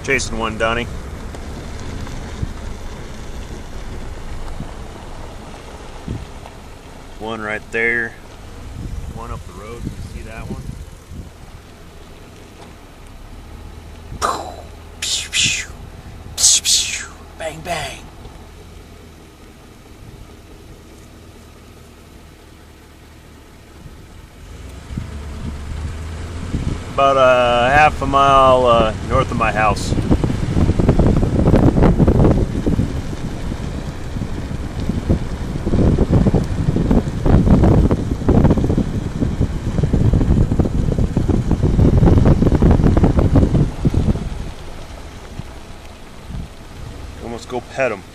Chasing one, Donnie. One right there. One up the road. You see that one? Bang, bang. About half a mile north of my house. Let's go pet him.